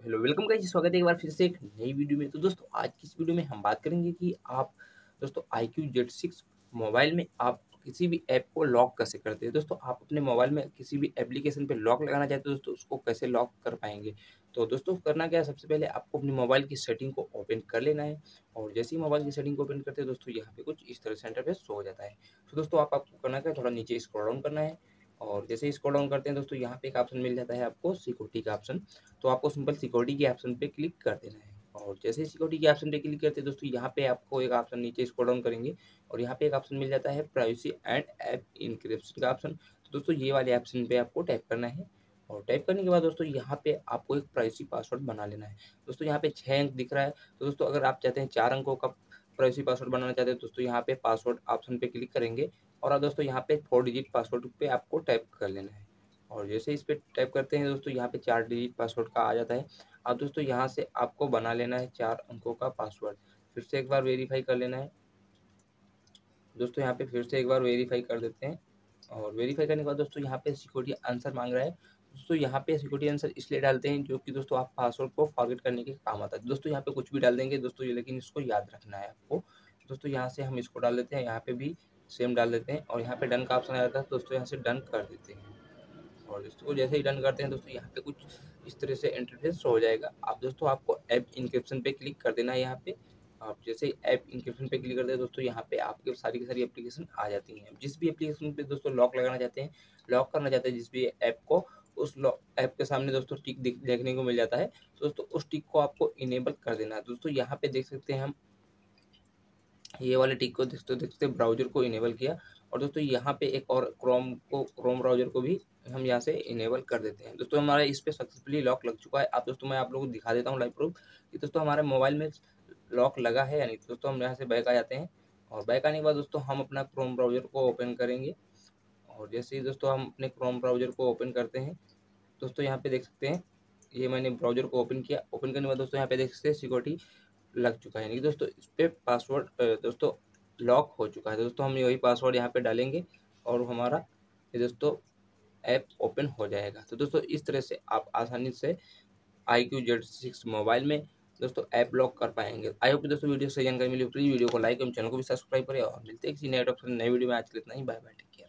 Hello welcome guys, स्वागत है एक बार फिर से एक नई वीडियो में। तो दोस्तों आज की इस वीडियो में हम बात करेंगे कि आप दोस्तों iQOO Z6 मोबाइल में आप किसी भी ऐप को लॉक कैसे करते हैं। दोस्तों आप अपने मोबाइल में किसी भी एप्लीकेशन पे लॉक लगाना चाहते हो दोस्तों, उसको कैसे लॉक कर पाएंगे। तो दोस्तों करना क्या है, सबसे पहले आपको अपनी मोबाइल की सेटिंग को ओपन कर लेना है। और जैसे ही मोबाइल की सेटिंग को ओपन करते हैं दोस्तों, यहाँ पे कुछ इस तरह से इंटरफेस शो हो जाता है। तो दोस्तों आपको करना क्या है, थोड़ा नीचे स्क्रॉल डाउन करना है। और जैसे ही स्क्रॉल डाउन करते हैं दोस्तों, यहाँ पे एक ऑप्शन मिल जाता है आपको सिक्योरिटी का ऑप्शन। तो आपको सिंपल सिक्योरिटी के ऑप्शन पे क्लिक कर देना है। और जैसे ही सिक्योरिटी के ऑप्शन पे क्लिक करते हैं दोस्तों, यहाँ पे आपको एक ऑप्शन नीचे स्क्रॉल डाउन करेंगे और यहाँ पे एक ऑप्शन मिल जाता है प्राइवेसी एंड ऐप इनक्रिप्शन का ऑप्शन। तो दोस्तों ये वाले ऑप्शन पे आपको टैप करना है। और टाइप करने के बाद दोस्तों यहाँ पे आपको एक प्राइवेसी पासवर्ड बना लेना है। दोस्तों यहाँ पे 6 अंक दिख रहा है। तो दोस्तों अगर आप चाहते हैं 4 अंकों का प्राइवेसी पासवर्ड बनाना चाहते हैं दोस्तों, यहाँ पे पासवर्ड ऑप्शन पे क्लिक करेंगे और अब दोस्तों यहाँ पे 4 डिजिट पासवर्ड पे आपको टाइप कर लेना है। और जैसे इस पे टाइप करते हैं दोस्तों, यहाँ पे 4 डिजिट पासवर्ड का आ जाता है। अब दोस्तों यहाँ से आपको बना लेना है 4 अंकों का पासवर्ड। फिर से एक बार वेरीफाई कर लेना है। दोस्तों यहाँ पे फिर से एक बार वेरीफाई कर देते हैं। और वेरीफाई करने के बाद दोस्तों यहाँ पे सिक्योरिटी आंसर मांग रहा है। दोस्तों यहाँ पे सिक्योरिटी आंसर इसलिए डालते हैं जो कि दोस्तों आप पासवर्ड को फॉरगेट करने के काम आता है। दोस्तों यहाँ पे कुछ भी डाल देंगे दोस्तों ये, लेकिन इसको याद रखना है आपको। दोस्तों यहाँ से हम इसको डाल देते हैं, यहाँ पे भी सेम डाल देते हैं और यहाँ पे डन का ऑप्शन आ जाता है। दोस्तों यहाँ से डन कर देते हैं। और इसको जैसे ही डन करते हैं दोस्तों, यहाँ पे कुछ इस तरह से इंटरफेस शो हो जाएगा। आप दोस्तों आपको ऐप इनक्रिप्शन पे क्लिक कर देना है। यहाँ पे आप जैसे ही ऐप इनक्रिप्शन पे क्लिक करते हैं दोस्तों, यहाँ पे आपके सारी की सारी एप्लीकेशन आ जाती हैं। जिस भी एप्लीकेशन पे दोस्तों लॉक लगाना चाहते हैं, लॉक करना चाहते हैं जिस भी ऐप को, उस लॉक ऐप के सामने दोस्तों टिक देखने को मिल जाता है। तो दोस्तों उस टिक को आपको इनेबल कर देना है। दोस्तों यहाँ पे देख सकते हैं हम ये वाले टिक को देखते देखते ब्राउज़र को इनेबल किया। और दोस्तों यहाँ पे एक और क्रोम ब्राउज़र को भी हम यहाँ से इनेबल कर देते हैं। दोस्तों हमारा इस पे सक्सेसफुली लॉक लग चुका है। अब दोस्तों मैं आप लोगों को दिखा देता हूँ लाइव प्रूफ कि दोस्तों हमारे मोबाइल में लॉक लगा है या नहीं। तो दोस्तों हम यहाँ से बैक आ जाते हैं और बैक आने के बाद दोस्तों हम अपना क्रोम ब्राउज़र को ओपन करेंगे। और जैसे ही दोस्तों हम अपने क्रोम ब्राउज़र को ओपन करते हैं दोस्तों, यहाँ पे देख सकते हैं ये मैंने ब्राउज़र को ओपन किया। ओपन करने के बाद दोस्तों यहाँ पे देख सकते हैं सिक्योरिटी लग चुका है, यानी कि दोस्तों इस पे पासवर्ड दोस्तों लॉक हो चुका है। तो दोस्तों हम यही पासवर्ड यहाँ पे डालेंगे और हमारा ये दोस्तों ऐप ओपन हो जाएगा। तो दोस्तों इस तरह से आप आसानी से iQOO Z6 मोबाइल में दोस्तों ऐप लॉक कर पाएंगे। आई होप कि दोस्तों वीडियो से जानकारी मिली। प्लीज़ वीडियो को लाइक एवं चैनल को भी सब्सक्राइब करें और मिलते हैं किसी नए टॉपिक से नई वीडियो में। आज के लिए इतना ही, बाय बाय, टेक केयर।